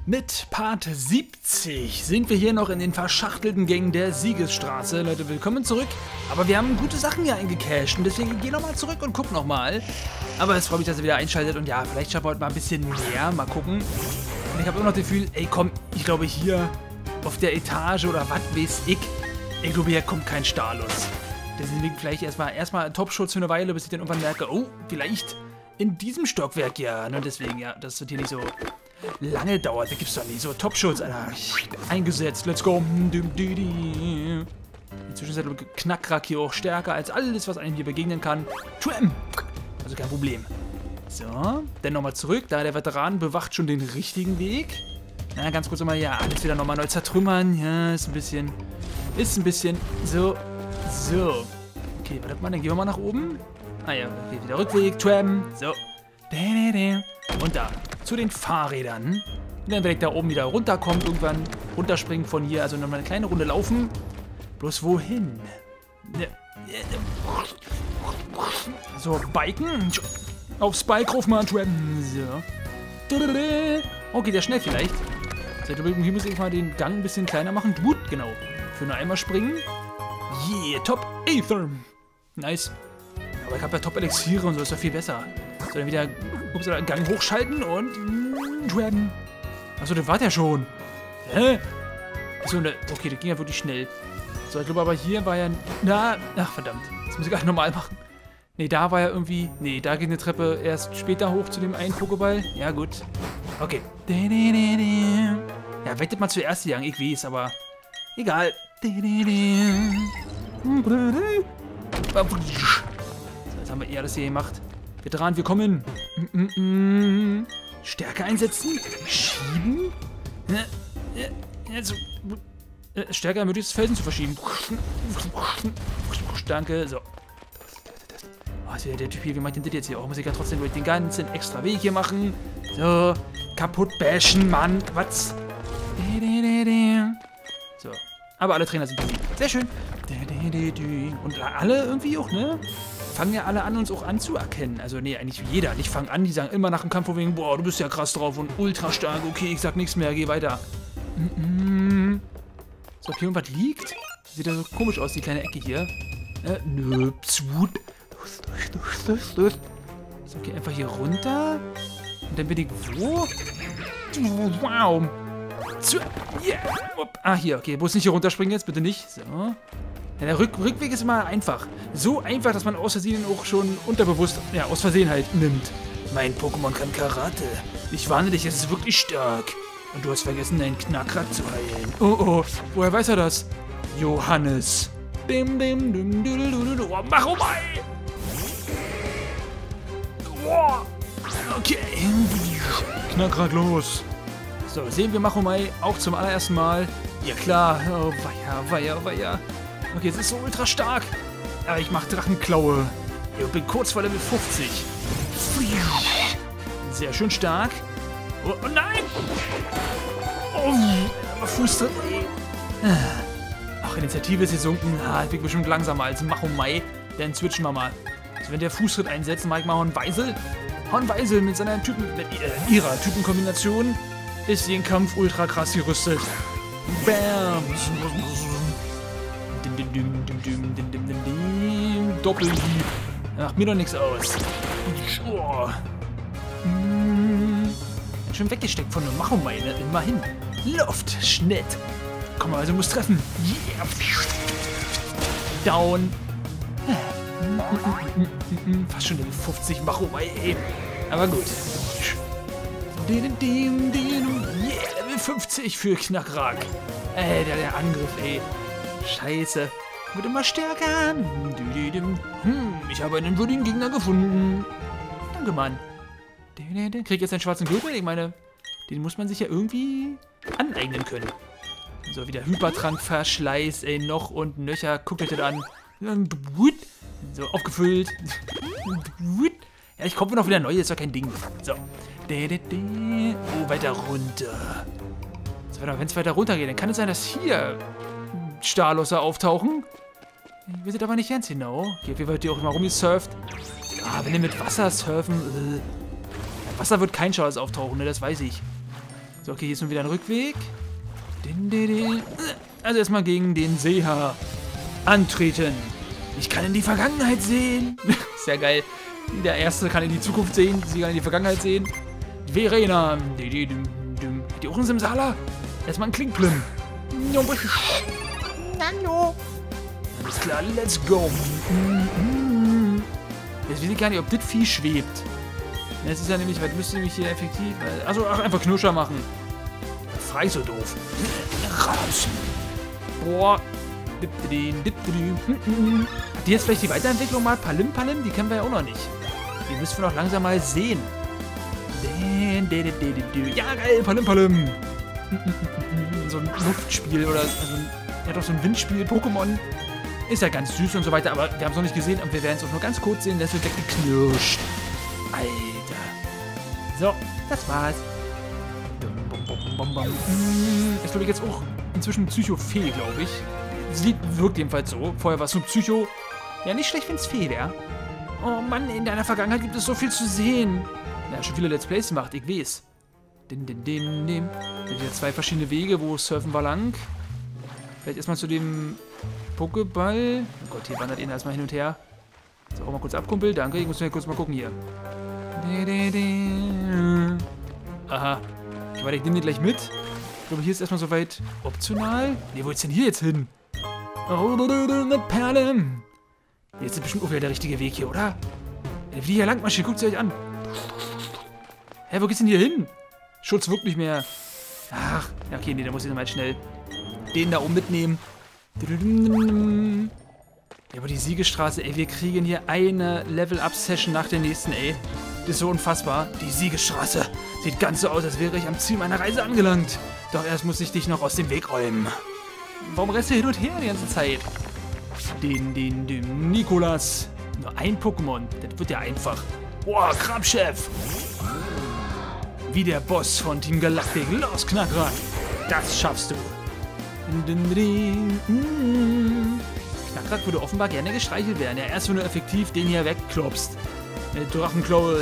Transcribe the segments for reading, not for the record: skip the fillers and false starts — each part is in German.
Mit Part 70 sind wir hier noch in den verschachtelten Gängen der Siegesstraße. Leute, willkommen zurück. Aber wir haben gute Sachen hier eingecasht und deswegen geh nochmal zurück und guck nochmal. Aber es freut mich, dass ihr wieder einschaltet und ja, vielleicht schaffen wir heute mal ein bisschen mehr. Mal gucken. Und ich habe immer noch das Gefühl, ey komm, ich glaube hier auf der Etage oder was weiß ich, glaube hier kommt kein Stalos. Deswegen vielleicht erstmal Top-Schutz für eine Weile, bis ich dann irgendwann merke, oh, vielleicht in diesem Stockwerk ja. Ne? Deswegen, ja, das wird hier nicht so lange dauert. Da gibt's doch nicht so Top-Schutz, Alter. Eingesetzt, let's go. Inzwischen ist der Knackrack hier auch stärker als alles, was einem hier begegnen kann. Also kein Problem. So, dann nochmal zurück. Da der Veteran bewacht schon den richtigen Weg. Na, ganz kurz nochmal, ja, alles wieder nochmal neu zertrümmern. Ja, ist ein bisschen. So. Okay, warte mal, dann gehen wir mal nach oben. Ah ja, okay, wieder Rückweg, So. Und da, zu den Fahrrädern. Und dann werde ich da oben wieder runterkommen, irgendwann runterspringen von hier. Also nochmal eine kleine Runde laufen. Bloß wohin? So, biken. Aufs Bike rauf mal. So. Oh, geht ja schnell vielleicht. So, hier muss ich mal den Gang ein bisschen kleiner machen. Gut, genau. Für nur einmal springen. Yeah, Top Aether. Nice. Aber ich habe ja Top Elixiere und so, ist doch viel besser. So, dann wieder Gang hochschalten und Dragon. Achso, das war der schon. Hä? Achso, okay, das ging ja wirklich schnell. So, ich glaube aber hier war ja... ach verdammt. Das muss ich gleich normal machen. Nee, da war ja irgendwie... Nee, da geht eine Treppe erst später hoch zu dem einen Pokéball. Ja, gut. Okay. Ja, wettet mal zuerst die Gang, ich weiß, aber... Egal. So, jetzt haben wir eher das hier gemacht. Veteran, wir kommen. Stärke einsetzen. Schieben. Stärke ermöglicht es, Felsen zu verschieben. Danke. So. Oh, ist wieder der Typ hier. Wie macht denn das jetzt hier? Oh, muss ich ja trotzdem durch den ganzen extra Weg hier machen. So. Kaputt bashen, Mann. Was? So. Aber alle Trainer sind besiegt. Sehr schön. Und alle irgendwie auch, ne? Fangen ja alle an, uns auch anzuerkennen. Also, nee, eigentlich jeder. Nicht fangen an, die sagen immer nach dem Kampf von wegen, boah, du bist ja krass drauf und ultra stark. Okay, ich sag nichts mehr, geh weiter. So, ob hier irgendwas liegt? Sieht ja so komisch aus, die kleine Ecke hier. Nö, So, okay, einfach hier runter. Und dann bin ich wo? Wow. Yeah. Ah, hier, okay. Bloß nicht hier runterspringen jetzt, bitte nicht. So. Ja, der Rückweg ist immer einfach. So einfach, dass man aus Versehen auch schon unterbewusst, ja, aus Versehen halt nimmt. Mein Pokémon kann Karate. Ich warne dich, es ist wirklich stark. Und du hast vergessen, deinen Knackrack zu heilen. Oh, woher weiß er das? Johannes. Oh, mach um ein! Oh. Okay. Knackrack los. So, sehen wir Machomai auch zum allerersten Mal. Ja klar. Oh, weia. Okay, es ist so ultra stark. Aber ich mache Drachenklaue. Ich bin kurz vor Level 50. Sehr schön stark. Oh nein! Oh, aber Fuß. Ach, Initiative ist gesunken. Ich bin bestimmt langsamer als Machomai. Dann switchen wir mal. Also wenn der Fußtritt einsetzt, mache ich mal Hornweisel. Hornweisel mit ihrer Typenkombination ist den Kampf ultra krass gerüstet. Bam! Doppelhieb. Macht mir doch nichts aus. Oh. Schon weggesteckt von einem Machomai, ne? Immerhin. Luftschnitt. Komm mal, also muss treffen. Yeah. Down. Fast schon Level 50 Machomai, ey. Aber gut. Yeah, Level 50 für Knackrack. Der Angriff, ey. Scheiße. Wird immer stärker. Ich habe einen würdigen Gegner gefunden. Danke, Mann. Krieg jetzt einen schwarzen Gürtel? Ich meine, den muss man sich ja irgendwie aneignen können. So, wieder Hypertrank, Verschleiß, ey, noch und nöcher. Guckt euch das an. So, aufgefüllt. Ja, ich komme noch wieder neu, ist doch kein Ding. So. Oh, weiter runter. So, wenn es weiter runter geht, dann kann es sein, dass hier Starlosser auftauchen. Wir sind aber nicht ganz genau. Hier wird hier auch immer rumgesurft. Ah, wenn wir mit Wasser surfen. Wasser wird kein Starlos auftauchen, ne? Das weiß ich. So, okay, hier ist nun wieder ein Rückweg. Also erstmal gegen den Seher antreten. Ich kann in die Vergangenheit sehen. Sehr geil. Der Erste kann in die Zukunft sehen, sie kann in die Vergangenheit sehen. Verena. Die Ohren Simsala. Erstmal ein Klinkplim. Hallo. Alles klar, let's go. Jetzt weiß ich gar nicht, ob das Vieh schwebt. Das ist ja nämlich, was müsste nämlich hier effektiv... Also einfach Knuscher machen. Frei so doof. Raus. Boah. Hat die jetzt vielleicht die Weiterentwicklung mal? Palim Palim? Die kennen wir ja auch noch nicht. Die müssen wir doch langsam mal sehen. Ja, geil, Palim Palim. So ein Luftspiel oder... Also, ja, doch so ein Windspiel. Pokémon. Ist ja ganz süß und so weiter, aber wir haben es noch nicht gesehen und wir werden es auch nur ganz kurz sehen. Das wird weggeknirscht. Alter. So, das war's. Ist, glaube ich, jetzt auch inzwischen Psycho-Fee, glaube ich. Sie wirkt jedenfalls so. Vorher war es nur Psycho. Ja, nicht schlecht, wenn es Fee wäre. Oh Mann, in deiner Vergangenheit gibt es so viel zu sehen. Ja, schon viele Let's Plays gemacht, ich weiß. Es gibt ja 2 verschiedene Wege, wo Surfen war lang. Vielleicht erstmal zu dem Pokéball. Oh Gott, hier wandert ihn erstmal hin und her. So, auch mal kurz abkumpel. Danke, ich muss mir kurz mal gucken hier. Aha. Okay, warte, ich nehme den gleich mit. Ich glaube, hier ist erstmal soweit optional. Ne, wo ist denn hier jetzt hin? Eine Perle. Jetzt ist bestimmt auch wieder der richtige Weg hier, oder? Wie die hier lang marschiert, guckt sie euch an. Hä, wo geht's denn hier hin? Schutz wirkt nicht mehr. Ach, ja, okay, nee, da muss ich nochmal schnell den da oben mitnehmen. Ja, aber die Siegesstraße, ey, wir kriegen hier eine Level-Up-Session nach der nächsten, ey. Das ist so unfassbar. Die Siegesstraße sieht ganz so aus, als wäre ich am Ziel meiner Reise angelangt. Doch erst muss ich dich noch aus dem Weg räumen. Warum rennst du hin und her die ganze Zeit? Den Nikolas. Nur ein Pokémon. Das wird ja einfach. Boah, Krabchef. Wie der Boss von Team Galactic. Los, Knackrack. Das schaffst du. Knackrack würde offenbar gerne gestreichelt werden. Ja, erst wenn du effektiv den hier wegklopst. Mit Drachenklaue.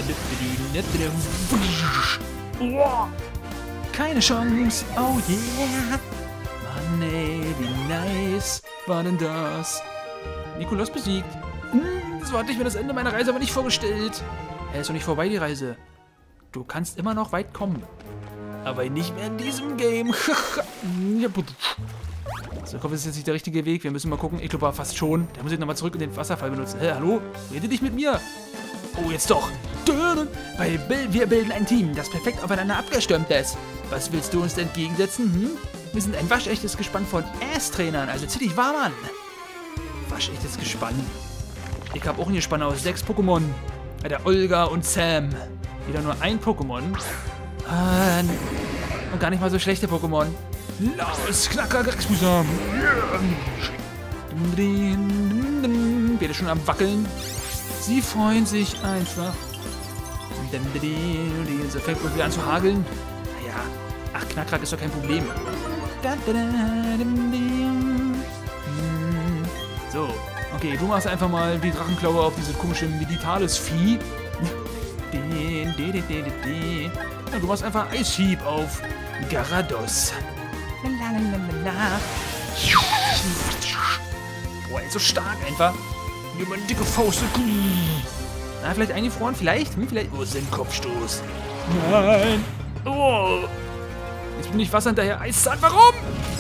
Keine Chance. Oh yeah. Mann, ey, wie nice war denn das? Nikolas besiegt. So hatte ich mir das Ende meiner Reise aber nicht vorgestellt. Ist doch nicht vorbei, die Reise. Du kannst immer noch weit kommen. Aber nicht mehr in diesem Game. So, ich hoffe, das ist jetzt nicht der richtige Weg. Wir müssen mal gucken. Ich glaube aber fast schon. Da muss ich nochmal zurück in den Wasserfall benutzen. Hä, hallo? Rede dich mit mir. Oh, jetzt doch. Weil wir bilden ein Team, das perfekt aufeinander abgestimmt ist. Was willst du uns entgegensetzen? Wir sind ein waschechtes Gespann von Ass-Trainern. Also zieh dich warm an. Waschechtes Gespann. Ich habe auch ein Gespann aus 6 Pokémon. Der Olga und Sam. Wieder nur ein Pokémon. Und gar nicht mal so schlechte Pokémon. Los, Knacker, Grecksbusam. Beide schon am Wackeln. Sie freuen sich einfach. So fängt uns wieder an zu hageln. Naja, ach, Knackrack ist doch kein Problem. So, okay, du machst einfach mal die Drachenklaue auf diese komische Meditales-Vieh. Ja, du machst einfach Eishieb auf Garados. Boah, ey, so stark einfach. Über eine dicke Faust. Na, vielleicht eingefroren? Vielleicht? Vielleicht. Oh, Kopfstoß. Nein. Oh. Jetzt bin ich Wasser hinterher. Eiszahn, warum?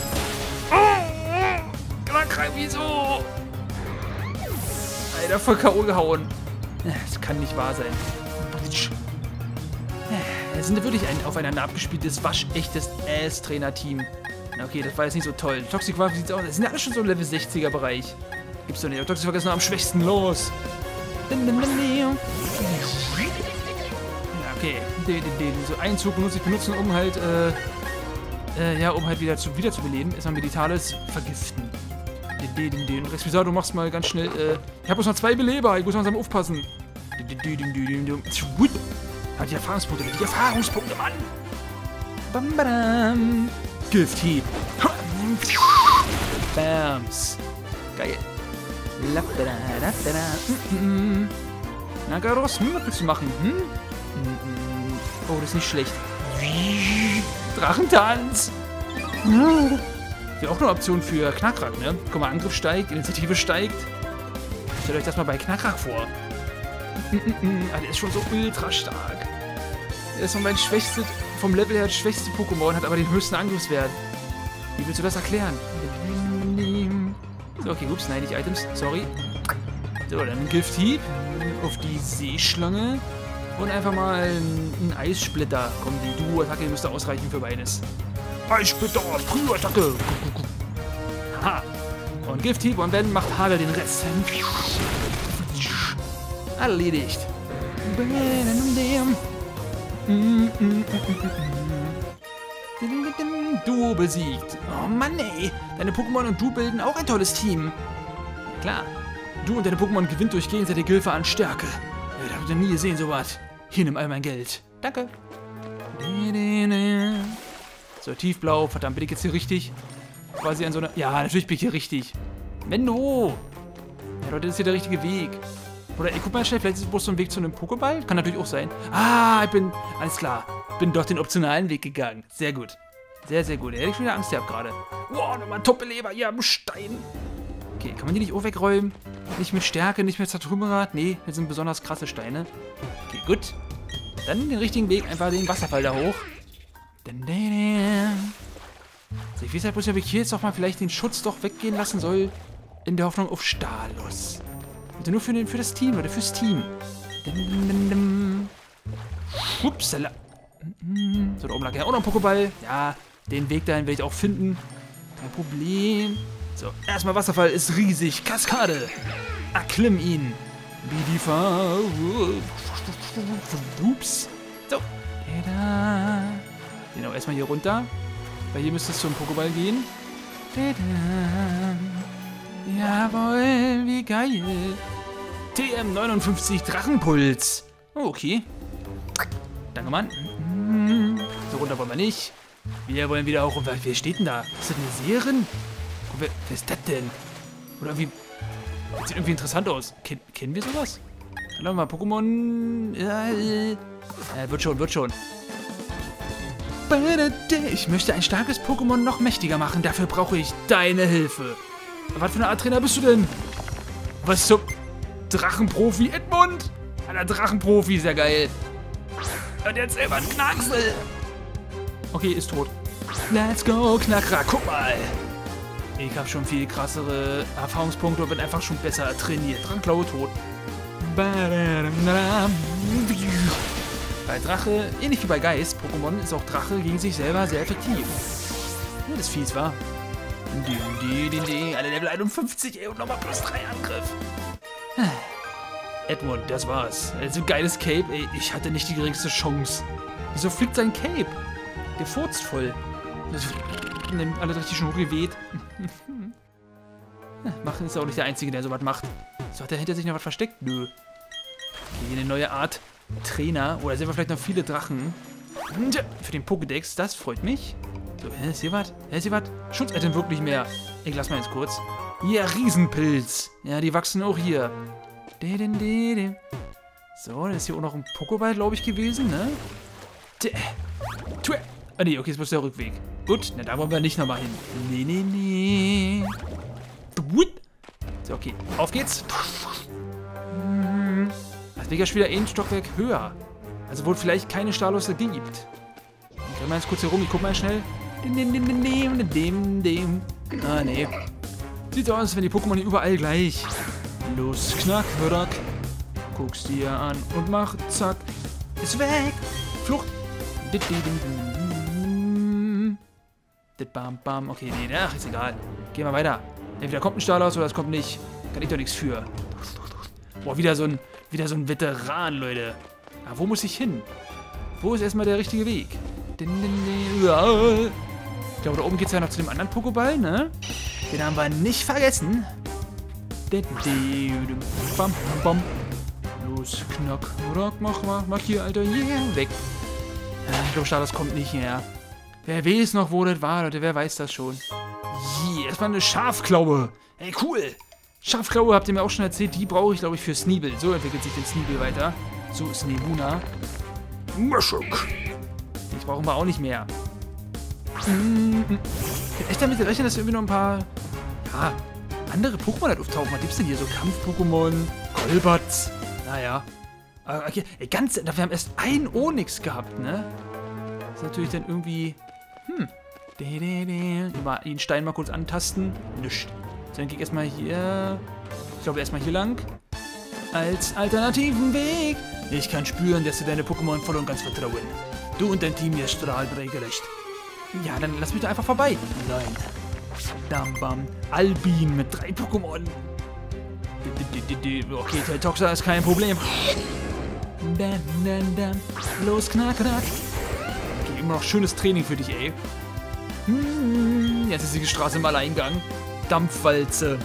Krankheit, wieso? Alter, voll K.O. gehauen. Das kann nicht wahr sein. Es sind wirklich ein aufeinander abgespieltes, waschechtes Ass-Trainer-Team. Okay, das war jetzt nicht so toll. Toxic-Waffe sieht aus. Das sind ja alle schon so im Level 60er-Bereich. Gibt's doch nicht. Toxic-Waffe ist noch am schwächsten. Los. Ja, okay. So einen Zug muss ich benutzen, um halt, um halt wieder zu beleben. Erstmal Meditales vergiften. Rexvisar, du machst mal ganz schnell, ich habe bloß noch 2 Beleber. Ich muss langsam aufpassen. Hat die Erfahrungspunkte, Mann! Bam, badam. Gifthieb. Bams. Geil. Na, Garos, was willst du machen? Oh, das ist nicht schlecht. Drachentanz. Wäre auch eine Option für Knackrack, ne? Guck mal, Angriff steigt, Initiative steigt. Stellt euch das mal bei Knackrack vor. Der ist schon so ultra stark. Der ist mein schwächstes, vom Level her das schwächste Pokémon, hat aber den höchsten Angriffswert. Wie willst du das erklären? So, okay, ups, nein, nicht Items, sorry. So, dann ein Gifthieb auf die Seeschlange und einfach mal ein Eissplitter. Komm, die Duo-Attacke müsste ausreichen für beides. Eissplitter, Frühattacke. Haha. Und Gifthieb und Ben macht Hagel den Rest. Erledigt. Duo besiegt. Oh Mann, ey. Deine Pokémon und du bilden auch ein tolles Team. Klar. Du und deine Pokémon gewinnt durch gegenseitige Hilfe an Stärke. Ich hab nie gesehen, sowas. Hier, nimm all mein Geld. Danke. So, tiefblau. Verdammt, bin ich jetzt hier richtig? Quasi an so einer... Ja, natürlich bin ich hier richtig. Menno! Ja, Leute, das ist hier der richtige Weg. Oder, ey, guck mal schnell, vielleicht ist es bloß so ein Weg zu einem Pokéball? Kann natürlich auch sein. Ah, ich bin... Alles klar. Bin doch den optionalen Weg gegangen. Sehr gut. Sehr, sehr gut. Da hätte ich schon wieder Angst gehabt gerade. Wow, nochmal ein Top-Beleber hier am Stein. Okay, kann man die nicht auch wegräumen? Nicht mit Stärke, nicht mit Zertrümmerer. Nee, das sind besonders krasse Steine. Okay, gut. Dann den richtigen Weg, einfach den Wasserfall da hoch. So, ich weiß halt bloß, ob ich hier jetzt auch mal vielleicht den Schutz doch weggehen lassen soll. In der Hoffnung auf Stalos. Also nur für das Team, oder fürs Team. Upsala. So, da oben lag ja auch noch ein Pokéball. Ja, den Weg dahin werde ich auch finden. Kein Problem. So, erstmal Wasserfall ist riesig. Kaskade. Erklimm ihn. Wie die Fahr. Ups. So. Genau, erstmal hier runter. Weil hier müsste es zum Pokéball gehen. Jawohl, wie geil. TM59 Drachenpuls. Oh, okay. Danke, Mann. So runter wollen wir nicht. Wir wollen wieder auch... Wer steht denn da? Ist das eine Seherin? Wer ist das denn? Oder wie... Das sieht irgendwie interessant aus. Kennen wir sowas? Dann haben wir mal Pokémon... wird schon. Ich möchte ein starkes Pokémon noch mächtiger machen. Dafür brauche ich deine Hilfe. Was für eine Art Trainer bist du denn? Was zum... Drachenprofi Edmund? Alter, Drachenprofi, sehr geil. Und jetzt selber ein Knacksel. Okay, ist tot. Let's go, Knackrack, guck mal. Ich habe schon viel krassere Erfahrungspunkte und bin einfach schon besser trainiert. Drachenklaue tot. Bei Drache, ähnlich wie bei Geist-Pokémon, ist auch Drache gegen sich selber sehr effektiv. Ja, das fies war. Alle Level 51, ey, und nochmal plus 3 Angriff. Edmund, das war's. So ein geiles Cape, ey, ich hatte nicht die geringste Chance. Wieso fliegt sein Cape? Der furzt voll. Nimmt alle richtig schon hochgeweht. Machen ist auch nicht der Einzige, der sowas macht. So, hat der hinter sich noch was versteckt? Nö. Okay, eine neue Art Trainer. Oder sehen wir vielleicht noch viele Drachen. Für den Pokédex, das freut mich. So, ist hier was? Ist hier was? Schutz-Item wirklich mehr. Ich lass mal jetzt kurz. Ja, Riesenpilz. Ja, die wachsen auch hier. So, dann ist hier auch noch ein Pokéball, glaube ich, gewesen, ne? Ah, nee, okay, jetzt muss der Rückweg. Gut, na, da wollen wir nicht nochmal hin. Nee. So, okay, auf geht's. Das Weg ist wieder ein Stockwerk höher. Also, wo es vielleicht keine Stahllosse gibt. Ich kann mal jetzt kurz hier rum, ich guck mal schnell. Ah, nee. Sieht so aus, als wenn die Pokémon hier überall gleich. Los, knack, rack. Guck's dir an und mach, zack. Ist weg. Flucht. Bam, bam. Okay, nee, ach, ist egal. Gehen wir weiter. Entweder kommt ein Stalos oder es kommt nicht. Kann ich doch nichts für. Boah, wieder so ein Veteran, Leute. Aber wo muss ich hin? Wo ist erstmal der richtige Weg? Ich glaube, da oben geht es ja noch zu dem anderen Pokéball, ne? Den haben wir nicht vergessen. Bam, bam. Los, knack, rock, mach hier, Alter, yeah, weg. Ich glaube, Stalos kommt nicht her. Wer weiß noch, wo das war, Leute, wer weiß das schon. Yeah, erstmal eine Schafklaue. Ey, cool. Schafklaue, habt ihr mir auch schon erzählt, die brauche ich, glaube ich, für Sneebel. So entwickelt sich den Sneebel weiter. So ist Nebuna. Mushuk. Den brauchen wir auch nicht mehr. Ich hätte echt damit gerechnet, dass irgendwie noch ein paar, ja, andere Pokémon halt auftauchen. Was gibt's denn hier? So Kampf-Pokémon, Golbats. Naja. Okay, ey, wir haben erst ein Onyx gehabt, ne? Das ist natürlich dann irgendwie, Mal den Stein mal kurz antasten. Nischt. So, dann gehe ich erstmal hier, ich glaube erstmal hier lang. Als alternativen Weg. Ich kann spüren, dass dir deine Pokémon voll und ganz vertrauen. Du und dein Team, ihr strahlt regelrecht. Ja, dann lass mich da einfach vorbei. Nein. Dambam. Albin mit 3 Pokémon. Okay, Teltoxa ist kein Problem. Los, knack, knack. Okay, immer noch schönes Training für dich, ey. Jetzt ist die Straße im Alleingang. Dampfwalze.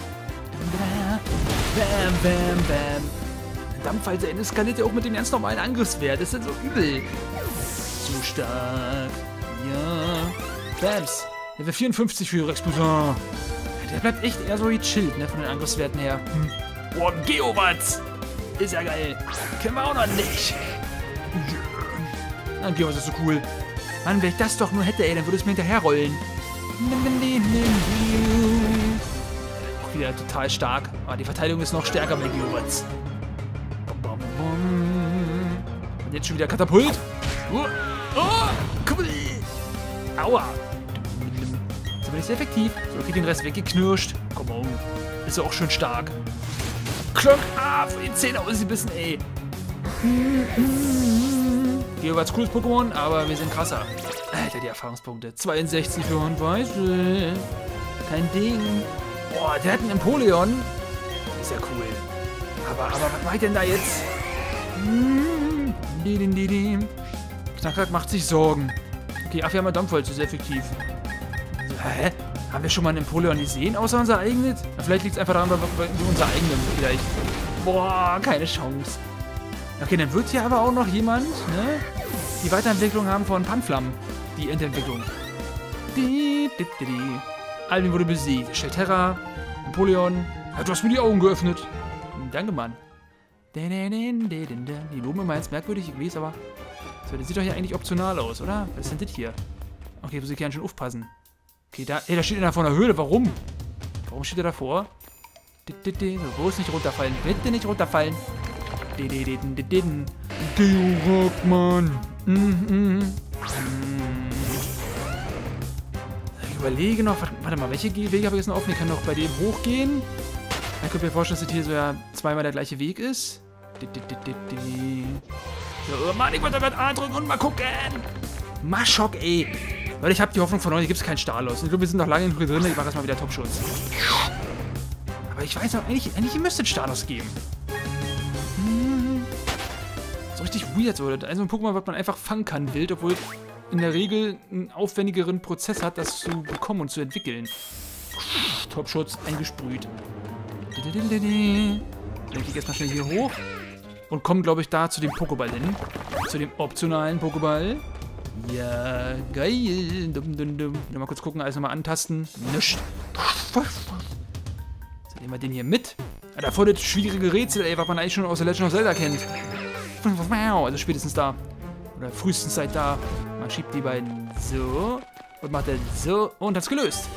Bam, bam, bam. Dampfwalze eskaliert ja auch mit dem ganz normalen Angriffswert. Das ist so übel. Zu stark. Ja. Bams. Level 54 für Rex Poussin. Der bleibt echt eher so gechillt, ne, von den Angriffswerten her. Boah, Geowatz. Ist ja geil. Kennen wir auch noch nicht. Ja. Geowatz ist so cool. Mann, wenn ich das doch nur hätte, ey, dann würde es mir hinterherrollen. Auch wieder total stark. Aber die Verteidigung ist noch stärker bei Geowatz. Und jetzt schon wieder Katapult. Oh, cool. Aua. Ist aber nicht sehr effektiv. So, okay, den Rest weggeknirscht. Komm on. Ist ja auch schön stark. Klonk ab. Für die Zähne ausgebissen, ey. Geowatz cooles Pokémon, aber wir sind krasser. Alter, die Erfahrungspunkte. 62 für Hornweise. Kein Ding. Boah, der hat einen Empoleon. Ist ja cool. Aber was mache ich denn da jetzt? Knackrack macht sich Sorgen. Okay, ach, wir haben eine Dampfwalze, sehr effektiv. Hä? Haben wir schon mal einen Empoleon gesehen, außer unser eigenes? Na, vielleicht liegt es einfach daran, weil wir unser eigenes vielleicht. Boah, keine Chance. Okay, dann wird hier aber auch noch jemand, ne, die Weiterentwicklung haben von Panflam. Die Endentwicklung. Albin wurde besiegt. Shelterra, Empoleon. Ja, du hast mir die Augen geöffnet. Danke, Mann. Die loben immer jetzt merkwürdig, ich weiß, aber so, das sieht doch hier eigentlich optional aus, oder? Was ist denn das hier? Okay, muss ich gerne schon aufpassen. Okay, da steht einer vor einer Höhle. Warum? Warum steht er davor? So, bloß nicht runterfallen. Bitte nicht runterfallen. Georock, Mann. Ich überlege noch, warte mal, welche Wege habe ich jetzt noch offen? Ich kann noch bei dem hochgehen. Ich könnte mir vorstellen, dass das hier so ja zweimal der gleiche Weg ist. So, Mann, ich wollte damit A drücken und mal gucken. Maschok, ey. Weil ich habe die Hoffnung verloren, hier gibt es keinen Stalos. Ich glaube, wir sind noch lange genug drin. Ich mache erstmal wieder Top-Schutz. Aber ich weiß auch, eigentlich müsste es Stalos geben. So richtig weird, so. Also ein Pokémon, was man einfach fangen kann, wild, obwohl in der Regel einen aufwendigeren Prozess hat, das zu bekommen und zu entwickeln. Top-Schutz eingesprüht. Dann gehe ich erstmal schnell hier hoch und komme, glaube ich, da zu dem Pokéball hin. Zu dem optionalen Pokéball. Ja, geil. Mal kurz gucken, alles nochmal antasten. Nischt. So, nehmen wir den hier mit. Ja, da voll das schwierige Rätsel, ey, was man eigentlich schon aus der Legend of Zelda kennt. Also spätestens da. Oder frühestens seit da. Man schiebt die beiden so. Und macht dann so. Und hat's gelöst.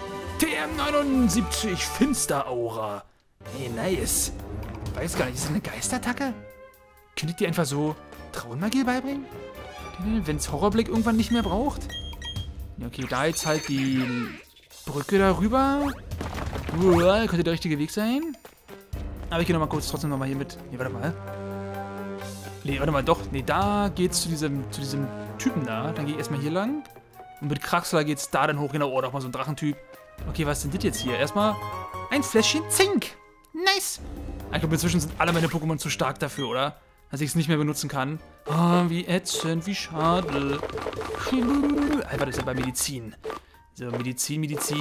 TM79 Finsteraura. Hey, nice. Weiß gar nicht, ist das eine Geistattacke? Könntet ihr einfach so Traummagie beibringen? Wenn es Horrorblick irgendwann nicht mehr braucht? Ja, okay, da jetzt halt die Brücke darüber. Könnte der richtige Weg sein. Aber ich gehe nochmal kurz trotzdem nochmal hier mit. Nee, warte mal. Nee, warte mal, doch. Nee, da geht's zu diesem Typen da. Dann gehe ich erstmal hier lang. Und mit Kraxler geht's da dann hoch. Genau, oh, nochmal so ein Drachentyp. Okay, was ist denn das jetzt hier? Erstmal ein Fläschchen Zink. Nice. Ich glaube, inzwischen sind alle meine Pokémon zu stark dafür, oder? Dass ich es nicht mehr benutzen kann. Oh, wie ätzend, wie schade. Einfach, das ist ja bei Medizin. So, Medizin.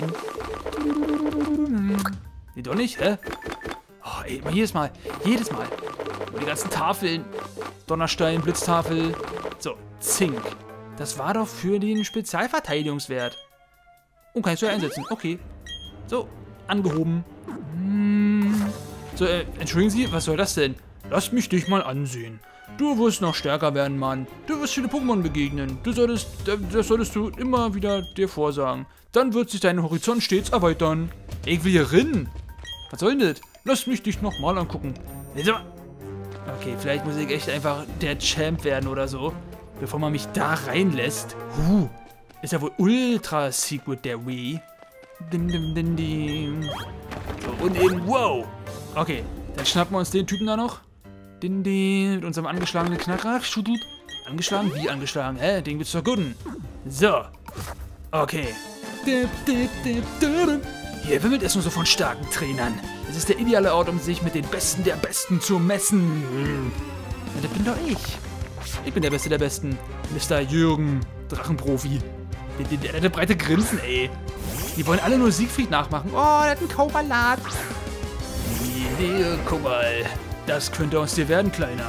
Nee, doch nicht, hä? Oh, ey, jedes Mal. Und die ganzen Tafeln. Donnerstein, Blitztafel. So, Zink. Das war doch für den Spezialverteidigungswert. Oh, kann ich so einsetzen. Okay. So, angehoben. So, entschuldigen Sie, was soll das denn? Lass mich dich mal ansehen. Du wirst noch stärker werden, Mann. Du wirst viele Pokémon begegnen. Das solltest du immer wieder dir vorsagen. Dann wird sich dein Horizont stets erweitern. Ich will hier rein. Was soll denn das? Lass mich dich nochmal angucken. Okay, vielleicht muss ich echt einfach der Champ werden oder so, bevor man mich da reinlässt. Ist ja wohl ultra secret der Wii. So, und eben, wow. Okay, dann schnappen wir uns den Typen da noch. Mit unserem angeschlagenen Knacker. Angeschlagen? Wie angeschlagen? Hä? Den willst du doch gutten. So. Okay. Hier wimmelt es nur so von starken Trainern. Es ist der ideale Ort, um sich mit den Besten der Besten zu messen. Ja, das bin doch ich. Ich bin der Beste der Besten. Mr. Jürgen, Drachenprofi. Der hat eine breite Grinsen, ey. Die wollen alle nur Siegfried nachmachen. Oh, der hat einen Kaubalat. Guck mal. Das könnte aus dir werden, Kleiner.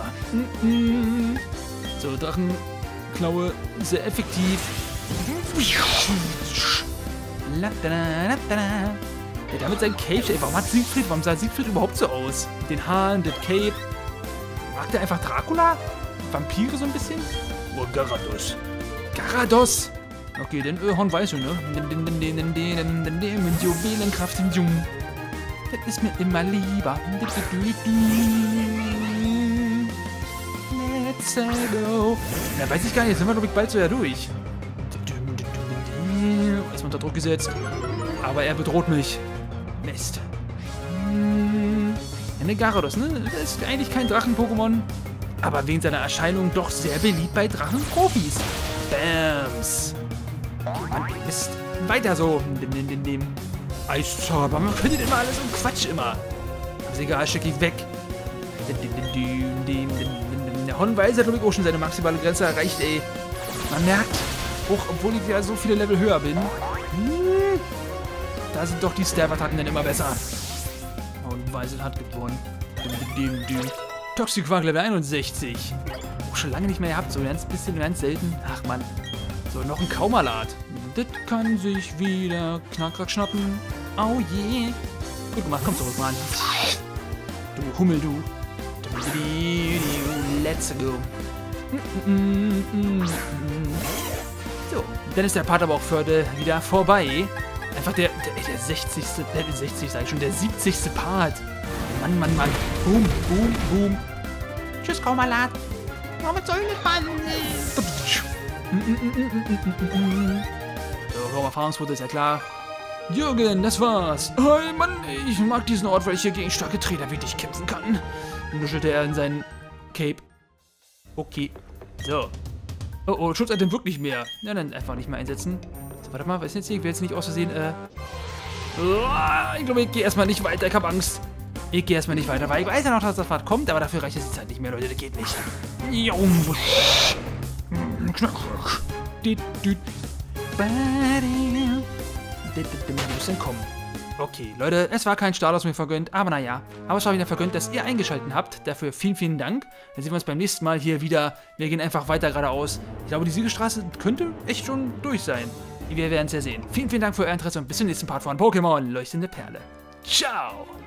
So, Drachenklaue, sehr effektiv. Ja, damit sein Cape, ey, warum sah Siegfried überhaupt so aus? Mit den Haaren, das Cape. Mag der einfach Dracula? Vampire so ein bisschen? Oh, Garados. Garados! Okay, dann Horn weiß ich, ne? Mit Juwelenkraft im Jungen. Das ist mir immer lieber. Let's go. Na, weiß ich gar nicht, sind wir, glaube ich, bald so ja durch. Erstmal unter Druck gesetzt. Aber er bedroht mich. Mist. Eine Garados, ne? Das ist eigentlich kein Drachen-Pokémon. Aber wegen seiner Erscheinung doch sehr beliebt bei Drachenprofis. Bams. Mann, Mist. Weiter so. Eiszauber. Man findet immer alles und Quatsch immer. Ist egal, schick ich weg. Der Hornweise hat, glaube ich, auch schon seine maximale Grenze erreicht, ey. Man merkt, auch obwohl ich ja so viele Level höher bin, da sind doch die Stab-Attacken dann immer besser. Hornweise hat gewonnen. Toxiquark Level 61. Auch schon lange nicht mehr gehabt, so ganz bisschen, ganz selten. Ach man. So, noch ein Kaumalat. Das kann sich wieder Knackrack schnappen. Oh je. Gut gemacht, komm zurück, Mann. Du Hummel, du. Let's go. So, dann ist der Part aber auch für wieder vorbei. Einfach der 60. Der 60, sag ich schon, der 70. Part. Mann, Mann, Mann. Boom, boom, boom. Tschüss, Kaumalat. Oh, was soll das, Mann? So, Erfahrungsquote ist ja klar. Jürgen, das war's. Hey, Mann, ich mag diesen Ort, weil ich hier gegen starke Trainer wie dich kämpfen kann. Nuschelte er in seinen Cape. Okay. So. Oh, oh, Schutzitem wirkt nicht mehr. Ja, dann einfach nicht mehr einsetzen. So, warte mal, was ist jetzt hier? Ich will jetzt nicht aus Versehen, ich glaube, ich gehe erstmal nicht weiter. Ich habe Angst. Ich gehe erstmal nicht weiter, weil ich weiß ja noch, dass das Fahrt kommt, aber dafür reicht es jetzt halt nicht mehr, Leute. Das geht nicht. Wo ist denn kommen? Okay, Leute, es war kein Start aus mir vergönnt, aber naja. Aber es war wieder vergönnt, dass ihr eingeschaltet habt. Dafür vielen, vielen Dank. Dann sehen wir uns beim nächsten Mal hier wieder. Wir gehen einfach weiter geradeaus. Ich glaube, die Siegesstraße könnte echt schon durch sein. Wir werden es ja sehen. Vielen, vielen Dank für euer Interesse und bis zum nächsten Part von Pokémon Leuchtende Perle. Ciao!